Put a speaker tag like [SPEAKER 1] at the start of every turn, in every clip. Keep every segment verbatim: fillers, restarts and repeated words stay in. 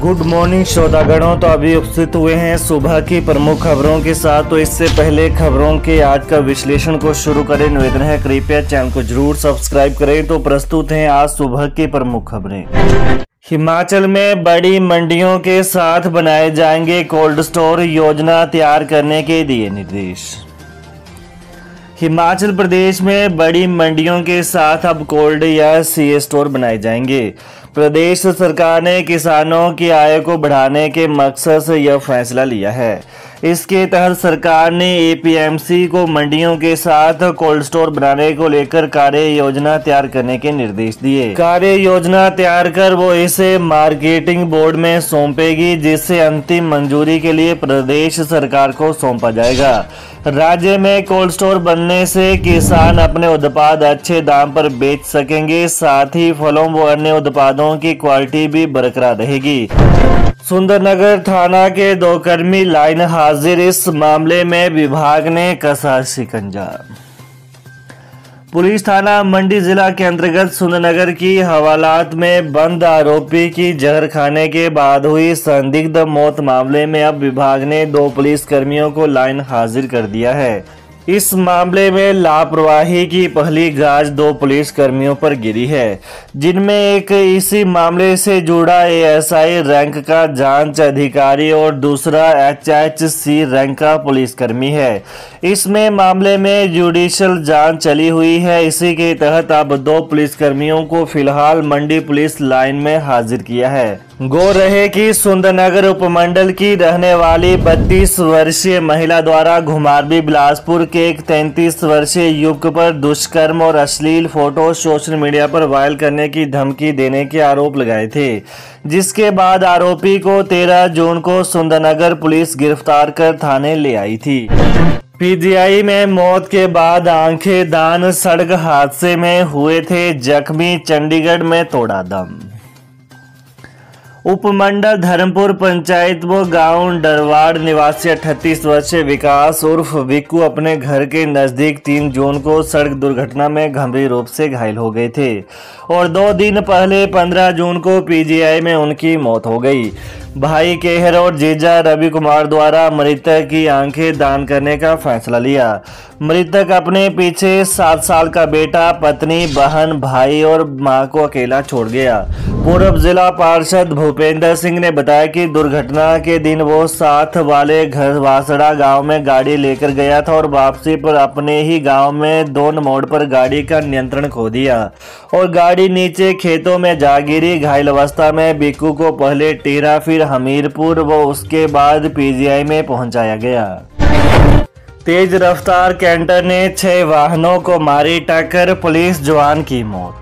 [SPEAKER 1] Good morning श्रोतागणों। तो अभी उपस्थित हुए हैं सुबह की प्रमुख खबरों के साथ। तो इससे पहले खबरों के आज का विश्लेषण को शुरू करें, निवेदन है कृपया चैनल को जरूर सब्सक्राइब करें। तो प्रस्तुत हैं आज सुबह की प्रमुख खबरें। हिमाचल में बड़ी मंडियों के साथ बनाए जाएंगे कोल्ड स्टोर, योजना तैयार करने के दिए निर्देश। हिमाचल प्रदेश में बड़ी मंडियों के साथ अब कोल्ड या सी स्टोर बनाए जाएंगे। प्रदेश सरकार ने किसानों की आय को बढ़ाने के मकसद से यह फैसला लिया है। इसके तहत सरकार ने ए पी एम सी को मंडियों के साथ कोल्ड स्टोर बनाने को लेकर कार्य योजना तैयार करने के निर्देश दिए। कार्य योजना तैयार कर वो इसे मार्केटिंग बोर्ड में सौंपेगी, जिससे अंतिम मंजूरी के लिए प्रदेश सरकार को सौंपा जाएगा। राज्य में कोल्ड स्टोर बनने से किसान अपने उत्पाद अच्छे दाम पर बेच सकेंगे, साथ ही फलों व अन्य उत्पादों की क्वालिटी भी बरकरार रहेगी। सुंदरनगर थाना के दो कर्मी लाइन हाजिर, इस मामले में विभाग ने कसा शिकंजा। पुलिस थाना मंडी जिला के अंतर्गत सुंदरनगर की हवालात में बंद आरोपी की जहर खाने के बाद हुई संदिग्ध मौत मामले में अब विभाग ने दो पुलिस कर्मियों को लाइन हाजिर कर दिया है। इस मामले में लापरवाही की पहली गाज दो पुलिस कर्मियों पर गिरी है, जिनमें एक इसी मामले से जुड़ा ए एस आई रैंक का जांच अधिकारी और दूसरा एच एच सी रैंक का पुलिसकर्मी है। इसमें मामले में जुडिशियल जांच चली हुई है। इसी के तहत अब दो पुलिसकर्मियों को फिलहाल मंडी पुलिस लाइन में हाजिर किया है। गौर रहे कि सुंदरनगर उपमंडल की रहने वाली बत्तीस वर्षीय महिला द्वारा घुमारवी बिलासपुर के एक तैंतीस वर्षीय युवक पर दुष्कर्म और अश्लील फोटो सोशल मीडिया पर वायरल करने की धमकी देने के आरोप लगाए थे, जिसके बाद आरोपी को तेरह जून को सुंदरनगर पुलिस गिरफ्तार कर थाने ले आई थी। पी जी आई में मौत के बाद आंखें दान, सड़क हादसे में हुए थे जख्मी, चंडीगढ़ में तोड़ा दम। उपमंडल धर्मपुर पंचायत व गांव डरवाड़ निवासी अड़तीस वर्षीय विकास उर्फ विक्कू अपने घर के नजदीक तीन जून को सड़क दुर्घटना में गंभीर रूप से घायल हो गए थे और दो दिन पहले पंद्रह जून को पी जी आई में उनकी मौत हो गई। भाई केहर और जीजा रवि कुमार द्वारा मृतक की आंखें दान करने का फैसला लिया। मृतक अपने पीछे सात साल का बेटा, पत्नी, बहन, भाई और मां को अकेला छोड़ गया। पूर्व जिला पार्षद भूपेंद्र सिंह ने बताया कि दुर्घटना के दिन वो साथ वाले घर वासड़ा गांव में गाड़ी लेकर गया था और वापसी पर अपने ही गांव में दोन मोड़ पर गाड़ी का नियंत्रण खो दिया और गाड़ी नीचे खेतों में जा गिरी। घायल अवस्था में बिक्कू को पहले टीरा फिर हमीरपुर व उसके बाद पी जी आई में पहुंचाया गया। तेज रफ्तार कैंटर ने छह वाहनों को मारी टक्कर, पुलिस जवान की मौत।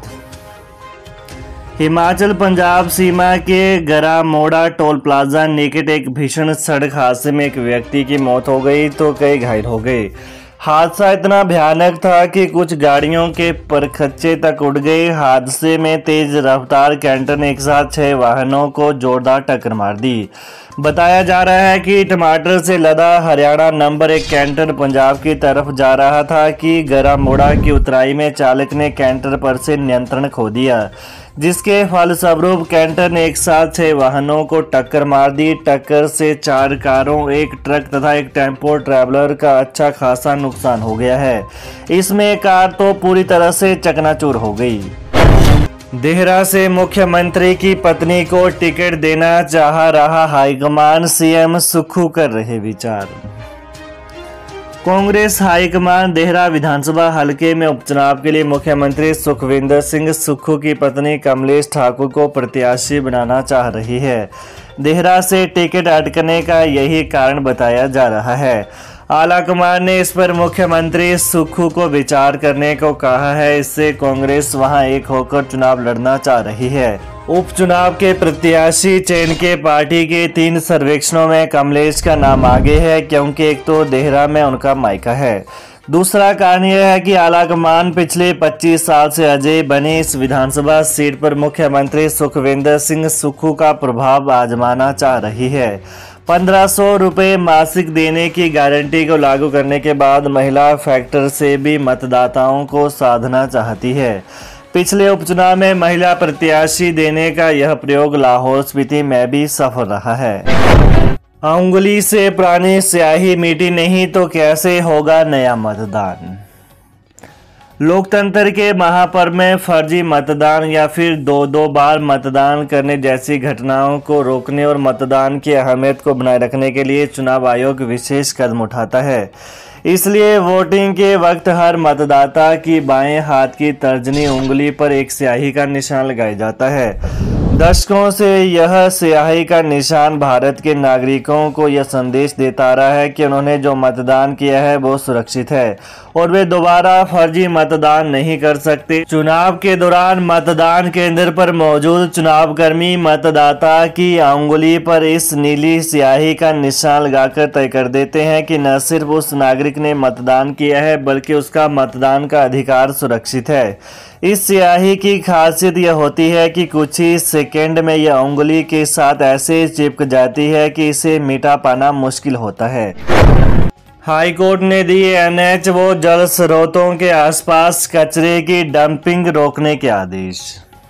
[SPEAKER 1] हिमाचल पंजाब सीमा के गरामोड़ा टोल प्लाजा निकट एक भीषण सड़क हादसे में एक व्यक्ति की मौत हो गई तो कई घायल हो गए। हादसा इतना भयानक था कि कुछ गाड़ियों के परखच्चे तक उड़ गए। हादसे में तेज रफ्तार कैंटर ने एक साथ छह वाहनों को जोरदार टक्कर मार दी। बताया जा रहा है कि टमाटर से लदा हरियाणा नंबर एक कैंटर पंजाब की तरफ जा रहा था कि गरामोड़ा की उतराई में चालक ने कैंटर पर से नियंत्रण खो दिया, जिसके फलस्वरूप कैंटर ने एक साथ छह वाहनों को टक्कर मार दी। टक्कर से चार कारों, एक ट्रक तथा एक टेम्पो ट्रैवलर का अच्छा खासा नुकसान हो गया है। इसमें कार तो पूरी तरह से चकनाचूर हो गई। देहरा से मुख्यमंत्री की पत्नी को टिकट देना चाह रहा हाईकमान, सी एम सुक्खू कर रहे विचार। कांग्रेस हाईकमान देहरा विधानसभा हलके में उपचुनाव के लिए मुख्यमंत्री सुखविंदर सिंह सुक्खू की पत्नी कमलेश ठाकुर को प्रत्याशी बनाना चाह रही है। देहरा से टिकट अटकने का यही कारण बताया जा रहा है। आलाकमान ने इस पर मुख्यमंत्री सुक्खू को विचार करने को कहा है। इससे कांग्रेस वहां एक होकर चुनाव लड़ना चाह रही है। उपचुनाव के प्रत्याशी चयन के पार्टी के तीन सर्वेक्षणों में कमलेश का नाम आगे है, क्योंकि एक तो देहरा में उनका मायका है, दूसरा कारण यह है कि आलाकमान पिछले पच्चीस साल से अजय बनी इस विधानसभा सीट पर मुख्यमंत्री सुखविंदर सिंह सुक्खू का प्रभाव आजमाना चाह रही है। पंद्रह सौ रुपये मासिक देने की गारंटी को लागू करने के बाद महिला फैक्टर से भी मतदाताओं को साधना चाहती है। पिछले उपचुनाव में महिला प्रत्याशी देने का यह प्रयोग लाहौल स्पीति में भी सफल रहा है। उंगली से पुरानी स्याही मिटी नहीं तो कैसे होगा नया मतदान। लोकतंत्र के महापर्व में फर्जी मतदान या फिर दो दो बार मतदान करने जैसी घटनाओं को रोकने और मतदान की अहमियत को बनाए रखने के लिए चुनाव आयोग विशेष कदम उठाता है। इसलिए वोटिंग के वक्त हर मतदाता की बाएं हाथ की तर्जनी उंगली पर एक स्याही का निशान लगाया जाता है। दशकों से यह स्याही का निशान भारत के नागरिकों को यह संदेश देता आ रहा है कि उन्होंने जो मतदान किया है वो सुरक्षित है और वे दोबारा फर्जी मतदान नहीं कर सकते। चुनाव के दौरान मतदान केंद्र पर मौजूद चुनाव कर्मी मतदाता की अंगुली पर इस नीली स्याही का निशान लगाकर तय कर देते हैं कि न सिर्फ उस नागरिक ने मतदान किया है बल्कि उसका मतदान का अधिकार सुरक्षित है। इस स्याही की खासियत यह होती है कि कुछ ही सेकेंड में यह उंगली के साथ ऐसे चिपक जाती है कि इसे मिटा पाना मुश्किल होता है। हाई कोर्ट ने दिए एनएच व जल स्रोतों के आसपास कचरे की डंपिंग रोकने के आदेश।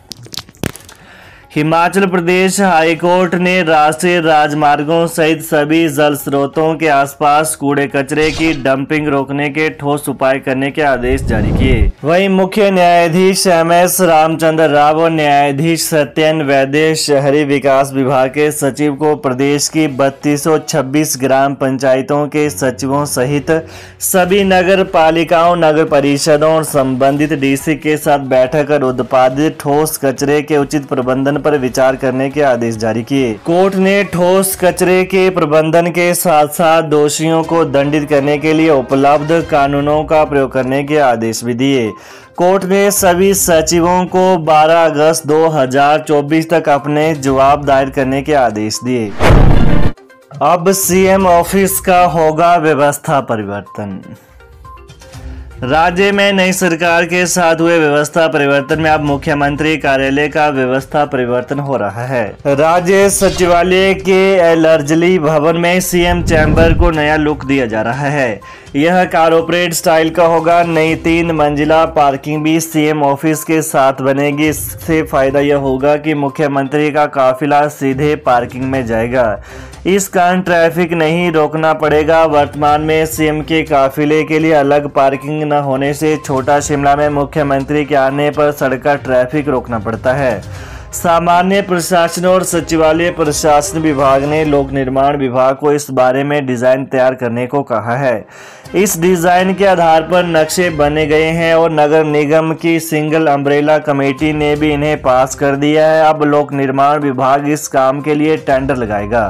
[SPEAKER 1] हिमाचल प्रदेश हाई कोर्ट ने राष्ट्रीय राजमार्गों सहित सभी जल स्रोतों के आसपास कूड़े कचरे की डंपिंग रोकने के ठोस उपाय करने के आदेश जारी किए। वहीं मुख्य न्यायाधीश एम एस रामचंद्र राव और न्यायाधीश सत्यन वैद्य शहरी विकास विभाग के सचिव को प्रदेश की बत्तीस सौ छब्बीस ग्राम पंचायतों के सचिवों सहित सभी नगर पालिकाओं, नगर परिषदों और संबंधित डीसी के साथ बैठक कर उत्पादित ठोस कचरे के उचित प्रबंधन पर विचार करने के आदेश जारी किए। कोर्ट ने ठोस कचरे के प्रबंधन के साथ साथ दोषियों को दंडित करने के लिए उपलब्ध कानूनों का प्रयोग करने के आदेश भी दिए। कोर्ट ने सभी सचिवों को बारह अगस्त दो हज़ार चौबीस तक अपने जवाब दायर करने के आदेश दिए। अब सीएम ऑफिस का होगा व्यवस्था परिवर्तन। राज्य में नई सरकार के साथ हुए व्यवस्था परिवर्तन में अब मुख्यमंत्री कार्यालय का व्यवस्था परिवर्तन हो रहा है। राज्य सचिवालय के एलर्जली भवन में सीएम चैम्बर को नया लुक दिया जा रहा है। यह कारपोरेट स्टाइल का होगा। नई तीन मंजिला पार्किंग भी सीएम ऑफिस के साथ बनेगी। इससे फायदा यह होगा कि मुख्यमंत्री का काफिला सीधे पार्किंग में जाएगा। इस कारण ट्रैफिक नहीं रोकना पड़ेगा। वर्तमान में सीएम के काफिले के लिए अलग पार्किंग न होने से छोटा शिमला में मुख्यमंत्री के आने पर सड़क का ट्रैफिक रोकना पड़ता है। सामान्य प्रशासन और सचिवालय प्रशासन विभाग ने लोक निर्माण विभाग को इस बारे में डिजाइन तैयार करने को कहा है। इस डिजाइन के आधार पर नक्शे बने गए हैं और नगर निगम की सिंगल अम्ब्रेला कमेटी ने भी इन्हें पास कर दिया है। अब लोक निर्माण विभाग इस काम के लिए टेंडर लगाएगा।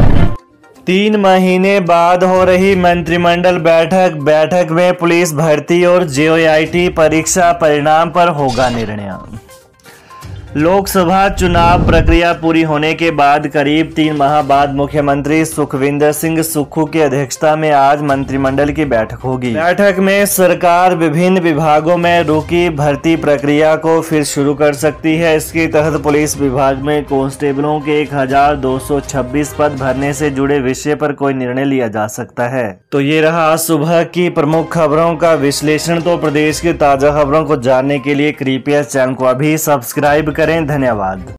[SPEAKER 1] तीन महीने बाद हो रही मंत्रिमंडल बैठक बैठक में पुलिस भर्ती और जेओआईटी परीक्षा परिणाम पर होगा निर्णय। लोकसभा चुनाव प्रक्रिया पूरी होने के बाद करीब तीन माह बाद मुख्यमंत्री सुखविंदर सिंह सुक्खू की अध्यक्षता में आज मंत्रिमंडल की बैठक होगी। बैठक में सरकार विभिन्न विभागों में रुकी भर्ती प्रक्रिया को फिर शुरू कर सकती है। इसके तहत पुलिस विभाग में कांस्टेबलों के एक हजार दो सौ छब्बीस पद भरने से जुड़े विषय पर कोई निर्णय लिया जा सकता है। तो ये रहा आज सुबह की प्रमुख खबरों का विश्लेषण। तो प्रदेश की ताजा खबरों को जानने के लिए कृपया चैनल को अभी सब्सक्राइब करें। धन्यवाद।